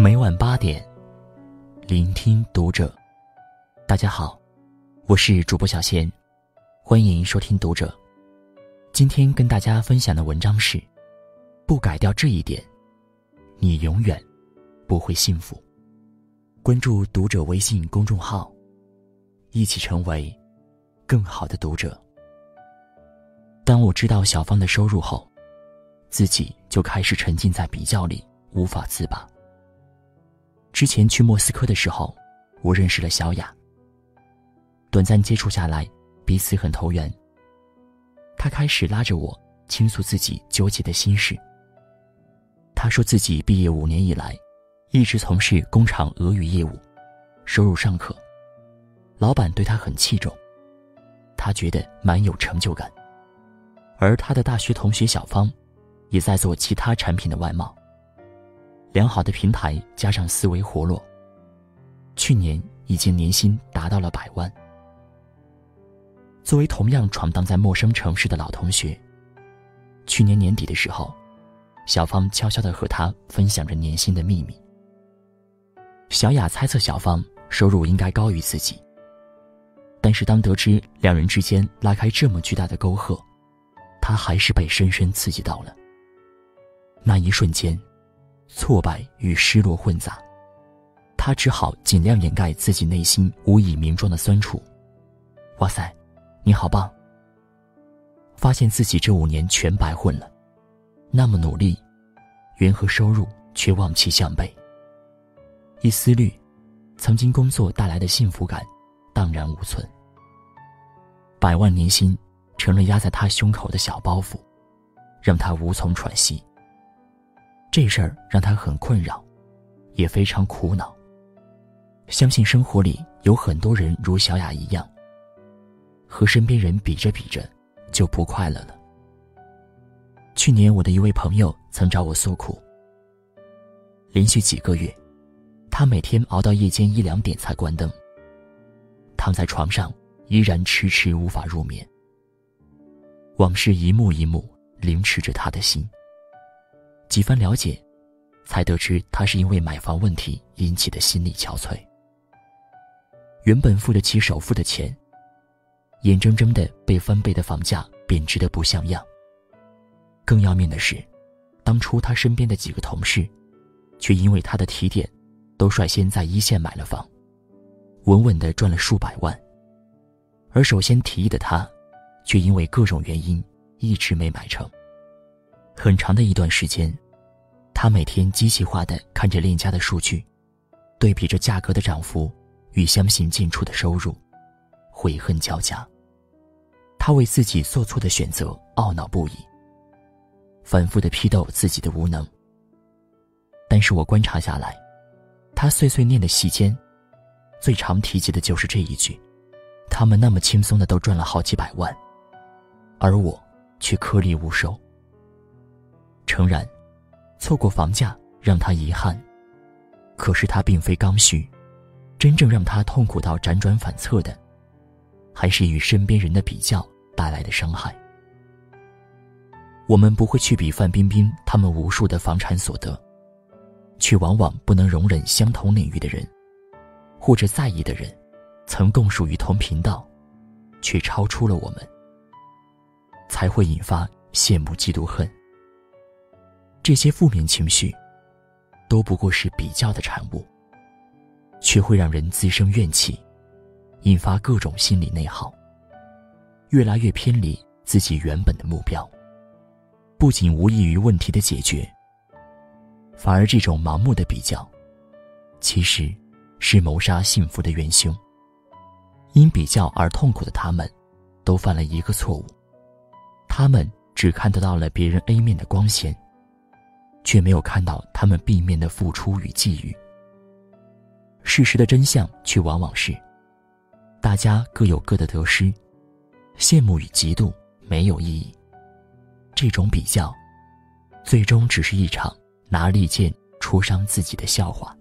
每晚8点，聆听读者。大家好，我是主播小贤，欢迎收听读者。今天跟大家分享的文章是：不改掉这一点，你永远不会幸福。关注读者微信公众号，一起成为更好的读者。当我知道小芳的收入后，自己就开始沉浸在比较里，无法自拔。之前去莫斯科的时候，我认识了小雅。短暂接触下来，彼此很投缘。她开始拉着我倾诉自己纠结的心事。她说自己毕业5年以来，一直从事工厂俄语业务，收入尚可，老板对她很器重，她觉得蛮有成就感。而她的大学同学小芳，也在做其他产品的外贸。良好的平台加上思维活络，去年已经年薪达到了100万。作为同样闯荡在陌生城市的老同学，去年年底的时候，小芳悄悄地和他分享着年薪的秘密。小雅猜测小芳收入应该高于自己，但是当得知两人之间拉开这么巨大的沟壑，她还是被深深刺激到了。那一瞬间，挫败与失落混杂，他只好尽量掩盖自己内心无以名状的酸楚。哇塞，你好棒！发现自己这5年全白混了，那么努力，缘和收入却望其项背。一思虑，曾经工作带来的幸福感荡然无存。100万年薪成了压在他胸口的小包袱，让他无从喘息。这事儿让他很困扰，也非常苦恼。相信生活里有很多人如小雅一样，和身边人比着比着就不快乐了。去年我的一位朋友曾找我诉苦，连续几个月，他每天熬到夜间1、2点才关灯，躺在床上依然迟迟无法入眠。往事一幕一幕凌迟着他的心。几番了解，才得知他是因为买房问题引起的心理憔悴。原本付得起首付的钱，眼睁睁地被翻倍的房价贬值得不像样。更要命的是，当初他身边的几个同事，却因为他的提点，都率先在一线买了房，稳稳地赚了数百万。而首先提议的他，却因为各种原因一直没买成。很长的一段时间，他每天机器化地看着链家的数据，对比着价格的涨幅与相形见绌的收入，悔恨交加。他为自己做错的选择懊恼不已，反复地批斗自己的无能。但是我观察下来，他碎碎念的席间，最常提及的就是这一句：他们那么轻松的都赚了好几百万，而我却颗粒无收。诚然，错过房价让他遗憾，可是他并非刚需，真正让他痛苦到辗转反侧的，还是与身边人的比较带来的伤害。我们不会去比范冰冰他们无数的房产所得，却往往不能容忍相同领域的人，或者在意的人，曾共属于同频道，却超出了我们，才会引发羡慕嫉妒恨。这些负面情绪都不过是比较的产物，却会让人滋生怨气，引发各种心理内耗，越来越偏离自己原本的目标。不仅无益于问题的解决，反而这种盲目的比较，其实是谋杀幸福的元凶。因比较而痛苦的他们，都犯了一个错误，他们只看得到了别人 A 面的光鲜，却没有看到他们 B 面的付出与际遇。事实的真相却往往是，大家各有各的得失，羡慕与嫉妒没有意义。这种比较，最终只是一场拿利剑戳伤自己的笑话。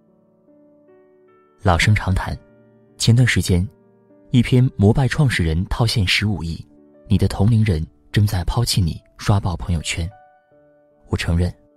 老生常谈，前段时间，一篇摩拜创始人套现15亿，你的同龄人正在抛弃你刷爆朋友圈。我承认，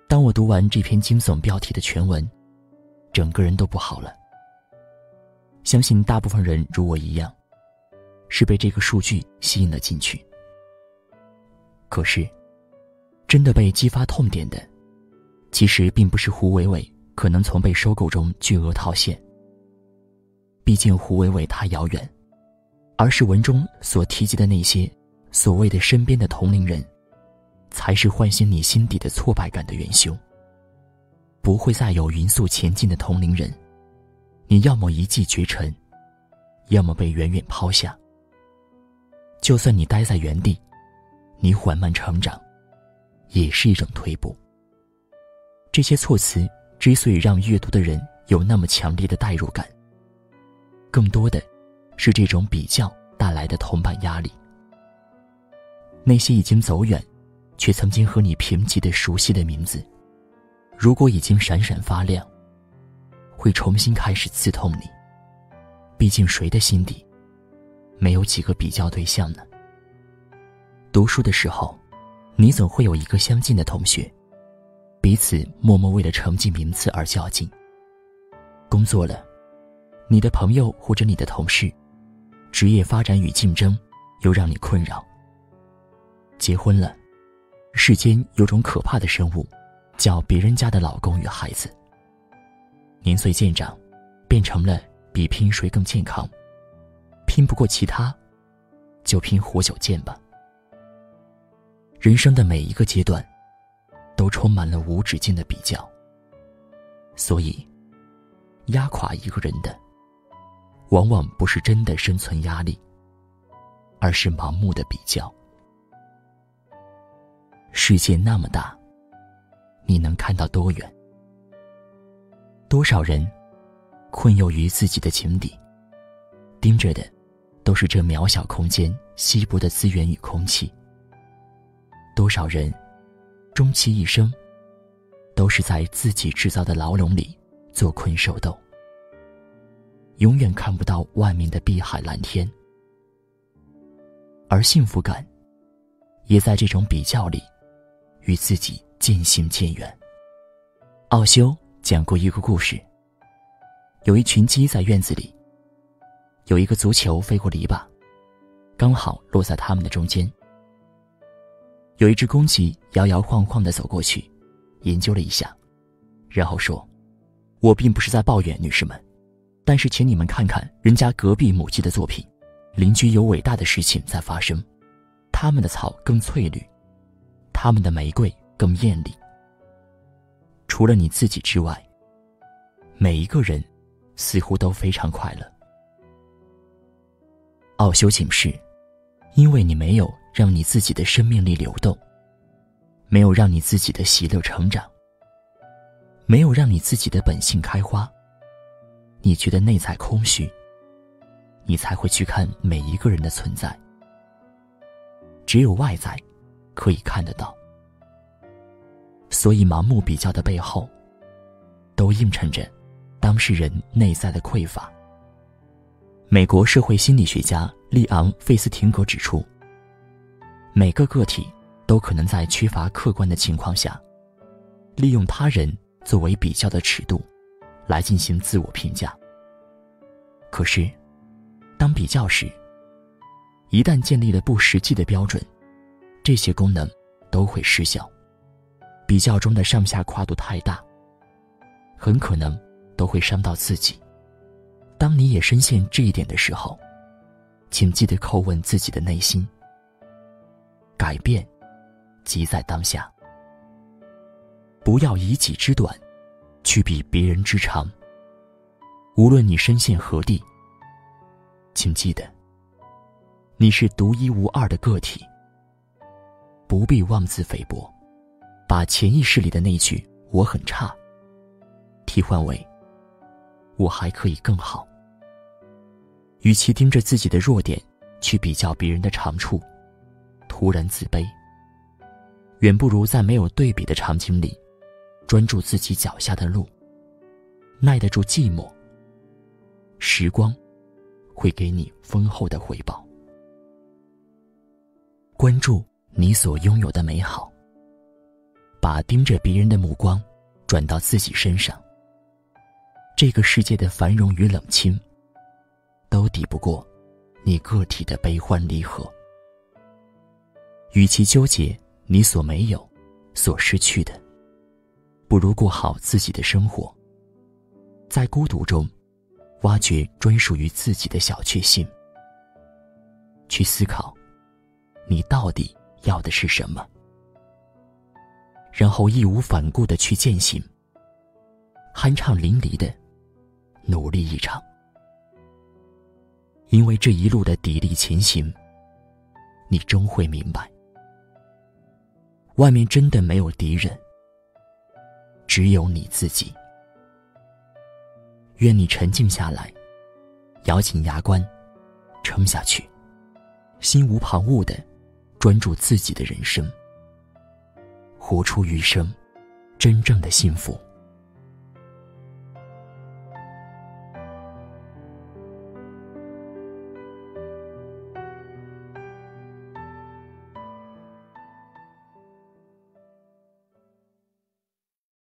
当我读完这篇惊悚标题的全文，整个人都不好了。相信大部分人如我一样，是被这个数据吸引了进去。可是，真的被激发痛点的，其实并不是胡伟伟可能从被收购中巨额套现。毕竟胡伟伟他遥远，而是文中所提及的那些所谓的身边的同龄人，才是唤醒你心底的挫败感的元凶。不会再有匀速前进的同龄人，你要么一骑绝尘，要么被远远抛下。就算你待在原地，你缓慢成长，也是一种退步。这些措辞之所以让阅读的人有那么强烈的代入感，更多的是这种比较带来的同伴压力。那些已经走远却曾经和你平齐的熟悉的名字，如果已经闪闪发亮，会重新开始刺痛你。毕竟谁的心底没有几个比较对象呢？读书的时候，你总会有一个相近的同学，彼此默默为了成绩名次而较劲。工作了，你的朋友或者你的同事，职业发展与竞争又让你困扰。结婚了，世间有种可怕的生物，叫别人家的老公与孩子。年岁渐长，变成了比拼谁更健康，拼不过其他，就拼活久见吧。人生的每一个阶段，都充满了无止境的比较。所以，压垮一个人的，往往不是真的生存压力，而是盲目的比较。世界那么大，你能看到多远？多少人困囿于自己的井底，盯着的都是这渺小空间稀薄的资源与空气。多少人终其一生都是在自己制造的牢笼里做困兽斗，永远看不到外面的碧海蓝天。而幸福感也在这种比较里与自己渐行渐远。奥修讲过一个故事，有一群鸡在院子里，有一个足球飞过篱笆，刚好落在他们的中间。有一只公鸡摇摇晃晃地走过去，研究了一下，然后说：我并不是在抱怨，女士们，但是请你们看看人家隔壁母鸡的作品，邻居有伟大的事情在发生，他们的草更翠绿，他们的玫瑰更艳丽。除了你自己之外，每一个人似乎都非常快乐。奥修警示，因为你没有让你自己的生命力流动，没有让你自己的喜乐成长，没有让你自己的本性开花，你觉得内在空虚，你才会去看每一个人的存在。只有外在可以看得到，所以盲目比较的背后，都映衬着当事人内在的匮乏。美国社会心理学家利昂·费斯廷格指出，每个个体都可能在缺乏客观的情况下，利用他人作为比较的尺度来进行自我评价。可是，当比较时，一旦建立了不实际的标准，这些功能都会失效。比较中的上下跨度太大，很可能都会伤到自己。当你也深陷这一点的时候，请记得叩问自己的内心。改变即在当下，不要以己之短去比别人之长。无论你身陷何地，请记得你是独一无二的个体，不必妄自菲薄，把潜意识里的那句我很差替换为我还可以更好。与其盯着自己的弱点去比较别人的长处，突然自卑，远不如在没有对比的场景里专注自己脚下的路，耐得住寂寞，时光会给你丰厚的回报。关注你所拥有的美好， 把盯着别人的目光转到自己身上，这个世界的繁荣与冷清都抵不过你个体的悲欢离合。与其纠结你所没有、所失去的，不如过好自己的生活，在孤独中挖掘专属于自己的小确幸，去思考你到底要的是什么，然后义无反顾地去践行，酣畅淋漓地努力一场。因为这一路的砥砺前行，你终会明白，外面真的没有敌人，只有你自己。愿你沉静下来，咬紧牙关，撑下去，心无旁骛地专注自己的人生，活出余生真正的幸福。